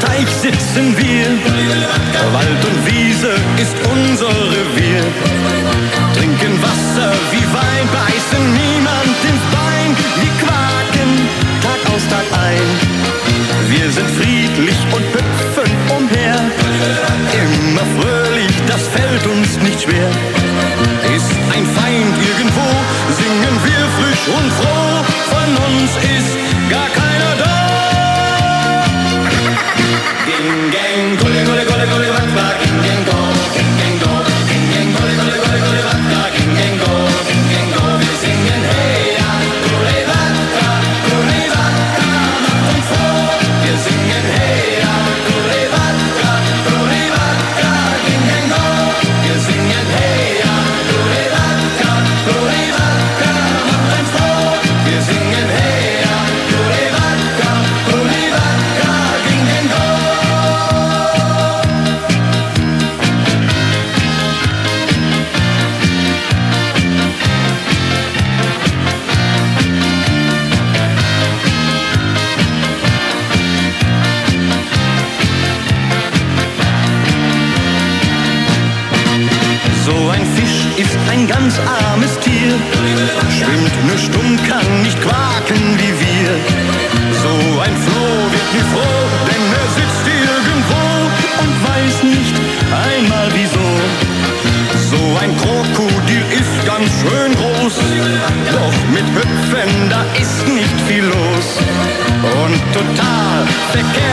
Teich sitzen wir, Wald und Wiese ist unser Revier. Trinken Wasser wie Wein, beißen niemand ins Bein. Wir quaken Tag aus Tag ein. Wir sind friedlich und hüpfen umher. Immer fröhlich, das fällt uns nicht schwer. Ist ein Feind irgendwo, singen wir frisch und froh. Von uns ist gar keiner da. Ging, gang, gulle, gulle, gulle, gulle, watta, ging, gang, go, ging, gang, go, ging, gang, gulle, gulle, gulle, gulle, watta, ging, gang, go, ging, gang, go. Wir singen hey ja, gulle, watta, macht uns froh. Wir singen hey ja, gulle, watta, ging, gang, go. Wir singen hey ja, gulle, watta, macht uns froh. Wir singen hey ja, gulle, watta, ging, gang, go. So ein Fisch ist ein ganz armes Tier, schwimmt nur stumm, kann nicht quaken wie wir. So ein Floh wird nie froh, denn er sitzt irgendwo und weiß nicht einmal wieso. So ein Krokodil ist ganz schön groß, doch mit Hüpfen, da ist nicht viel los. Und total verkehrt